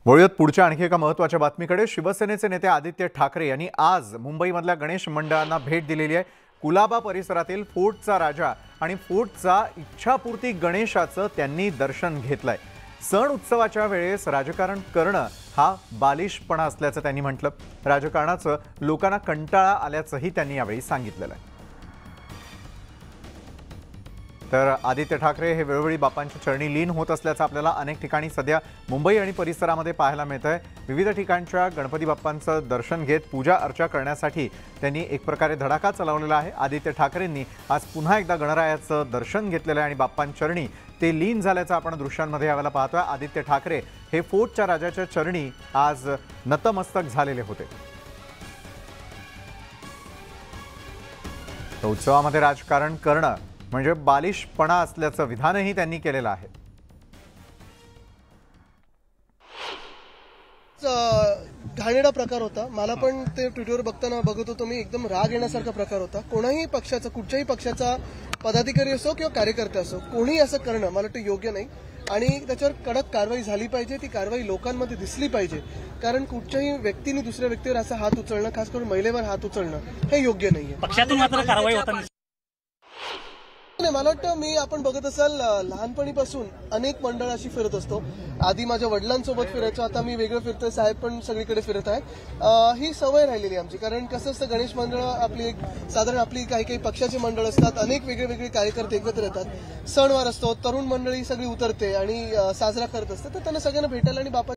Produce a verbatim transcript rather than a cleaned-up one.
वळूयात पुढच्या आणखी एका महत्त्वाच्या बातमीकडे। शिवसेनेचे नेते आदित्य ठाकरे यांनी आज मुंबईमधल्या गणेश मंडळांना भेट दिलेली आहे। कुलाबा परिसरातील फोर्टचा राजा आणि फोर्टचा इच्छापूर्ती गणेशाचं त्यांनी दर्शन घेतलंय। सण उत्सवाच्या वेळेस राजकारण करणं हा बालिशपणा असल्याचं त्यांनी म्हटलं। राजकारणाचं लोकांना कंटाळा आल्याचंही त्यांनी यावेळी सांगितलेलं आहे। तर आदित्य ठाकरे हे वेळोवेळी बाप्पांच्या चरणी लीन होत असल्याचं आपल्याला अनेक ठिकाणी सध्या मुंबई आणि परिसरामध्ये पाहायला मिळतंय। विविध ठिकाणच्या गणपती बाप्पांचं दर्शन घेत पूजा अर्चा करण्यासाठी त्यांनी एक प्रकारे धडाका चालवलेला आहे। आदित्य ठाकरेंनी आज पुन्हा एकदा गणरायाचं दर्शन घेतलेलं आहे आणि बाप्पांचरणी ते लीन झाल्याचं आपण दृश्यांमध्ये यावेळेला पाहतोय। आदित्य ठाकरे हे फोर्टच्या राजाच्या चरणी आज नतमस्तक झालेले होते। उत्सवामध्ये राजकारण करणं म्हणजे बालिशपणा असल्याचं विधानही त्यांनी केलेलं आहे। घाणेरडा प्रकार होता। मला पण ते ट्विटरवर बघताना बघत होतो मी, एकदम राग येण्यासारखा प्रकार होता। कोणाही पक्षाचा, कुठच्याही पक्षाचा पदाधिकारी असो किंवा कार्यकर्ते असो, कोणी असं करणं मला वाटतं योग्य नाही आणि त्याच्यावर कडक कारवाई झाली पाहिजे। ती कारवाई लोकांमध्ये दिसली पाहिजे, कारण कुठच्याही व्यक्तीने दुसऱ्या व्यक्तीवर असा हात उचलणं, खास करून महिलेवर हात उचलणं हे योग्य नाहीये। पक्षातून मात्र कारवाई होताना नाही, मला वाटतं मी आपण बघत असाल लहानपणीपासून अनेक मंडळ अशी फिरत असतो। आधी माझ्या वडिलांसोबत फिरायचो, आता मी वेगळं फिरतोय, साहेब पण सगळीकडे फिरत आहे। ही सवय राहिलेली आमची, कारण कसं असतं गणेश मंडळ आपली एक साधारण आपली काही काही पक्षाचे मंडळ असतात, अनेक वेगळे वेगळे कार्यकर्ते एकत्र येतात, सणवार असतो, तरुण मंडळी सगळी उतरते आणि साजरा करत असतात, तर त्यांना सगळ्यांना भेटायला आणि बाप्पा